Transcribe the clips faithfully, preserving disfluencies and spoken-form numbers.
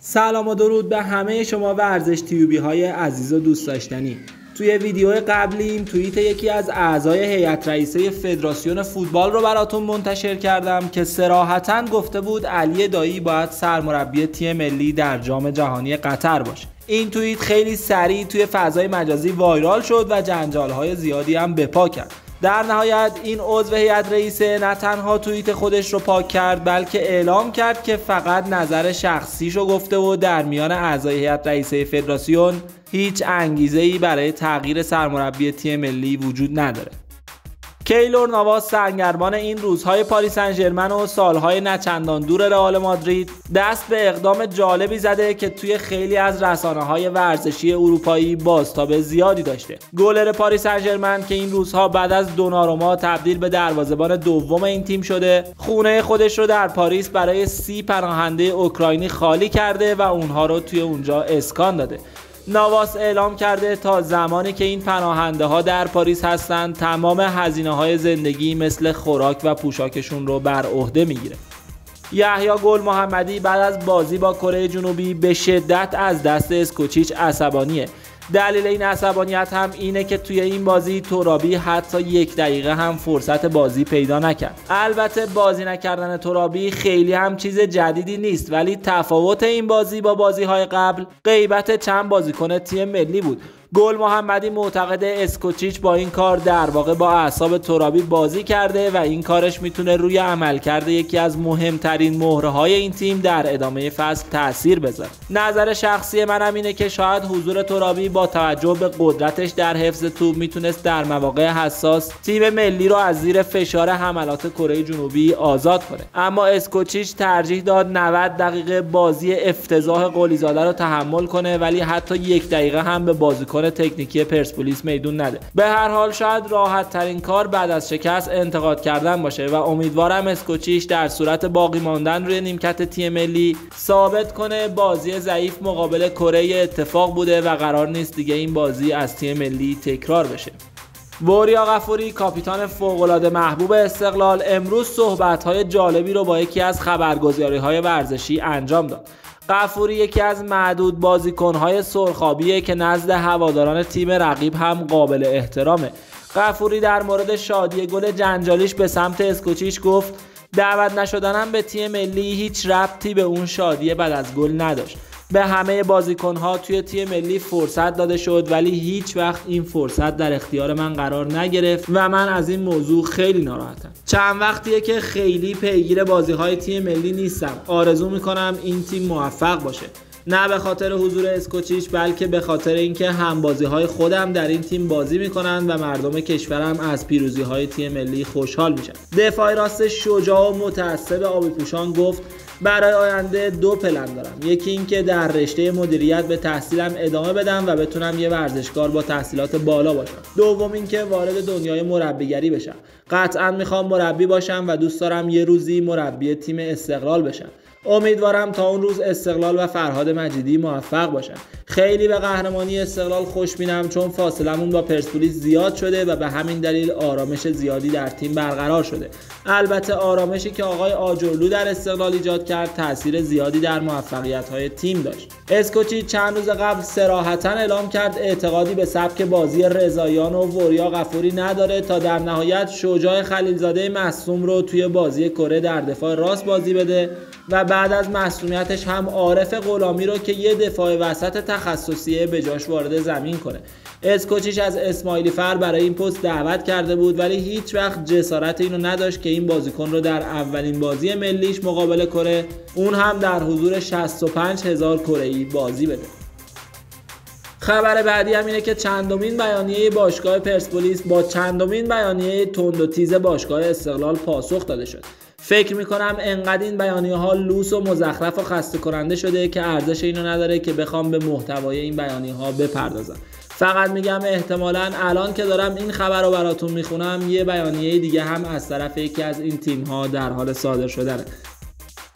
سلام و درود به همه شما ورزش تیوبی های عزیز و دوست داشتنی. توی ویدیو قبلیم توییت یکی از اعضای هیئت رئیسه فدراسیون فوتبال رو براتون منتشر کردم که صراحتاً گفته بود علی دایی باید سرمربی تیم ملی در جام جهانی قطر باشه. این توییت خیلی سریع توی فضای مجازی وایرال شد و جنجال‌های زیادی هم به پا کرد. در نهایت این عضو هیئت رئیسه نه تنها توییت خودش رو پاک کرد بلکه اعلام کرد که فقط نظر شخصیشو گفته و در میان اعضای هیئت رئیسه فدراسیون هیچ انگیزه‌ای برای تغییر سرمربی تیم ملی وجود نداره. کیلور نواس سرگرمان این روزهای پاریس سن ژرمن و سالهای نچندان دور رئال مادرید دست به اقدام جالبی زده که توی خیلی از رسانه‌های ورزشی اروپایی بازتاب زیادی داشته. گلر پاریس سن ژرمن که این روزها بعد از دوناروما تبدیل به دروازه‌بان دوم این تیم شده، خونه خودش رو در پاریس برای سی پناهنده اوکراینی خالی کرده و اونها رو توی اونجا اسکان داده. نواس اعلام کرده تا زمانی که این پناهنده ها در پاریس هستند تمام هزینه های زندگی مثل خوراک و پوشاکشون رو بر عهده میگیره. یحیی گل محمدی بعد از بازی با کره جنوبی به شدت از دست اسکوچیچ عصبانیه. دلیل این عصبانیت هم اینه که توی این بازی ترابی حتی یک دقیقه هم فرصت بازی پیدا نکرد. البته بازی نکردن ترابی خیلی هم چیز جدیدی نیست، ولی تفاوت این بازی با بازی‌های قبل غیبت چند بازیکن تیم ملی بود. گل محمدی معتقد اسکوچیچ با این کار در واقع با اعصاب ترابی بازی کرده و این کارش میتونه روی عملکرد یکی از مهمترین مهره‌های این تیم در ادامه فصل تاثیر بذاره. نظر شخصی منم اینه که شاید حضور ترابی با توجه به قدرتش در حفظ توپ میتونست در مواقع حساس تیم ملی رو از زیر فشار حملات کره جنوبی آزاد کنه، اما اسکوچیچ ترجیح داد نود دقیقه بازی افتضاح قلیزاده رو تحمل کنه ولی حتی یک دقیقه هم به بازیکن تکنیکی پرسپولیس میدون نده. به هر حال شاید راحت ترین کار بعد از شکست انتقاد کردن باشه و امیدوارم اسکوچیچ در صورت باقی ماندن روی نیمکت تیم ملی ثابت کنه بازی ضعیف مقابل کره اتفاق بوده و قرار نیست دیگه این بازی از تیم ملی تکرار بشه. وریا غفوری کاپیتان فوق‌العاده محبوب استقلال امروز صحبت‌های جالبی رو با یکی از خبرگزاری‌های ورزشی انجام داد. غفوری یکی از معدود بازیکن‌های سرخابیه که نزد هواداران تیم رقیب هم قابل احترامه. غفوری در مورد شادی گل جنجالیش به سمت اسکوچیچ گفت دعوت نشدنم به تیم ملی هیچ ربطی به اون شادی بعد از گل نداشت. به همه بازیکن‌ها توی تیم ملی فرصت داده شد ولی هیچ وقت این فرصت در اختیار من قرار نگرفت و من از این موضوع خیلی ناراحتم. چند وقتیه که خیلی پیگیر بازی‌های تیم ملی نیستم. آرزو می‌کنم این تیم موفق باشه. نه به خاطر حضور اسکوچیچ بلکه به خاطر اینکه همبازی‌های خودم در این تیم بازی می‌کنن و مردم کشورم از پیروزی‌های تیم ملی خوشحال میشن. دفاع راست شجاع و متعصب آبی پوشان گفت برای آینده دو پلن دارم. یکی این که در رشته مدیریت به تحصیلم ادامه بدم و بتونم یه ورزشکار با تحصیلات بالا باشم. دوم این که وارد دنیای مربیگری بشم. قطعاً میخوام مربی باشم و دوست دارم یه روزی مربی تیم استقلال بشم. امیدوارم تا اون روز استقلال و فرهاد مجیدی موفق باشن. خیلی به قهرمانی استقلال خوشبینم چون فاصلمون با پرسپولیس زیاد شده و به همین دلیل آرامش زیادی در تیم برقرار شده. البته آرامشی که آقای آجرلو در استقلال ایجاد کرد تاثیر زیادی در موفقیت‌های تیم داشت. اسکوچیچ چند روز قبل صراحتاً اعلام کرد اعتقادی به سبک بازی رضاییان و وریا غفوری نداره تا در نهایت شجاع خلیلزاده مصدوم رو توی بازی کره در دفاع راست بازی بده و بعد از مصدومیتش هم عارف غلامی رو که یه دفاع وسط تخصصیه به جاش وارد زمین کنه. اسکوچیچ از اسماعیلی فر برای این پست دعوت کرده بود ولی هیچ وقت جسارت اینو نداشت که این بازیکن رو در اولین بازی ملیش مقابل کره اون هم در حضور شصت و پنج هزار کره‌ای بازی بده. خبر بعدی هم اینه که چندمین بیانیه باشگاه پرسپولیس با چندمین بیانیه تند و تیز باشگاه استقلال پاسخ داده شد. فکر میکنم انقدر این بیانیه ها لوس و مزخرف و خسته کننده شده که ارزش اینو نداره که بخوام به محتوای این بیانیه ها بپردازم. فقط میگم احتمالاً الان که دارم این خبر رو براتون میخونم یه بیانیه دیگه هم از طرف یکی از این تیم ها در حال صادر شدنه.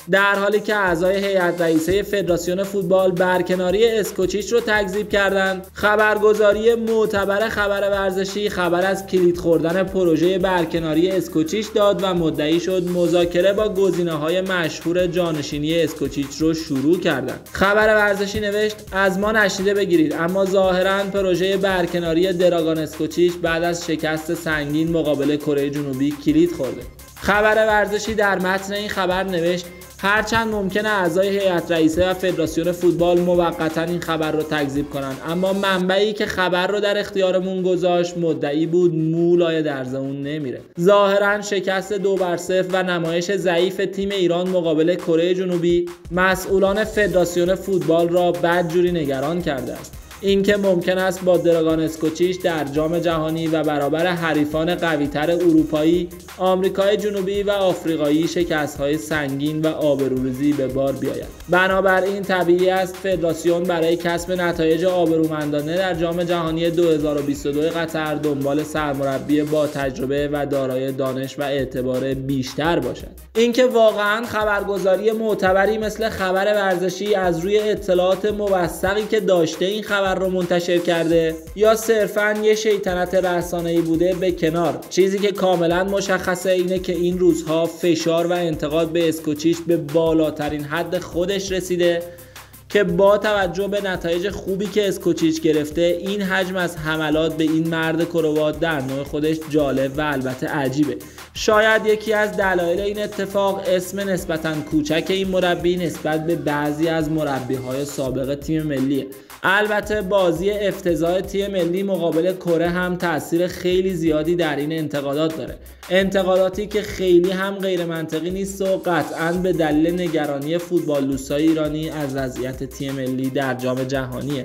در حالی که اعضای هیئت رئیسه فدراسیون فوتبال برکناری اسکوچیچ رو تکذیب کردند. خبرگزاری معتبر خبر ورزشی خبر از کلید خوردن پروژه برکناری اسکوچیچ داد و مدعی شد مذاکره با گزینه‌های مشهور جانشینی اسکوچیچ رو شروع کردند. خبر ورزشی نوشت از ما نشنیده بگیرید، اما ظاهراً پروژه برکناری دراگان اسکوچیچ بعد از شکست سنگین مقابل کره جنوبی کلید خورده. خبر ورزشی در متن این خبر نوشت هرچند ممکنه اعضای هیئت رئیسه و فدراسیون فوتبال موقتا این خبر رو تکذیب کنند، اما منبعی که خبر رو در اختیارمون گذاشت مدعی بود مولای درز اون نمیره. ظاهرا شکست دو بر صفر و نمایش ضعیف تیم ایران مقابل کره جنوبی مسئولان فدراسیون فوتبال را بدجوری نگران کرده است. این که ممکن است با دراگان اسکوچیچ در جام جهانی و برابر حریفان قوی‌تر اروپایی، آمریکای جنوبی و آفریقایی شکست‌های سنگین و آبروریزی به بار بیاید. بنابراین طبیعی است فدراسیون برای کسب نتایج آبرومندانه در جام جهانی دو هزار و بیست و دو قطر دنبال سرمربی با تجربه و دارای دانش و اعتبار بیشتر باشد. اینکه واقعاً خبرگزاری معتبری مثل خبر ورزشی از روی اطلاعات موثقی که داشته این خبر رو منتشر کرده یا صرفاً یه شیطنت رسانه‌ای بوده به کنار، چیزی که کاملاً مشخصه اینه که این روزها فشار و انتقاد به اسکوچیچ به بالاترین حد خودش رسیده که با توجه به نتایج خوبی که اسکوچیچ گرفته این حجم از حملات به این مرد کروات در نوع خودش جالب و البته عجیبه. شاید یکی از دلایل این اتفاق اسم نسبتاً کوچک این مربی نسبت به بعضی از مربی‌های سابق تیم ملیه. البته بازی افتضاح تیم ملی مقابل کره هم تاثیر خیلی زیادی در این انتقادات داره، انتقاداتی که خیلی هم غیر منطقی نیست و قطعاً به دلیل نگرانی فوتبال دوستای ایرانی از وضعیت تیم ملی در جام جهانیه.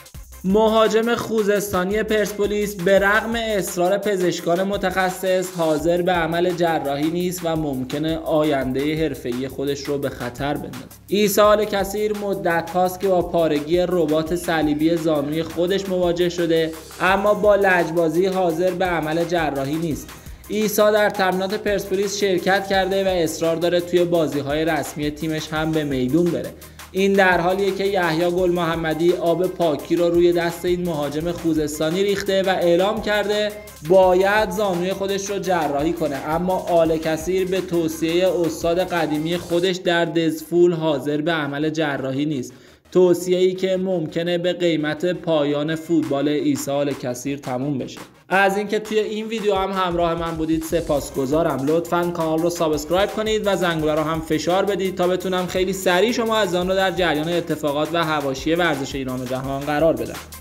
مهاجم خوزستانی پرسپولیس به رغم اصرار پزشکان متخصص حاضر به عمل جراحی نیست و ممکنه آینده حرفه‌ای خودش رو به خطر بندازه. عیسی الکثیر مدت هاست که با پارگی رباط صلیبی زانوی خودش مواجه شده، اما با لجبازی حاضر به عمل جراحی نیست. عیسی در تمرینات پرسپولیس شرکت کرده و اصرار داره توی بازی‌های رسمی تیمش هم به میدون بره. این در حالیه که یحیی گل محمدی آب پاکی رو روی دست این مهاجم خوزستانی ریخته و اعلام کرده باید زانوی خودش رو جراحی کنه، اما الکثیر به توصیه استاد قدیمی خودش در دزفول حاضر به عمل جراحی نیست، توصیه‌ای که ممکنه به قیمت پایان فوتبال عیسی الکثیر تموم بشه. از اینکه توی این ویدیو هم همراه من بودید سپاسگزارم. لطفاً کانال رو سابسکرایب کنید و زنگوله رو هم فشار بدید تا بتونم خیلی سریع شما از آن رو در جریان اتفاقات و حواشی ورزش ایران و جهان قرار بدم.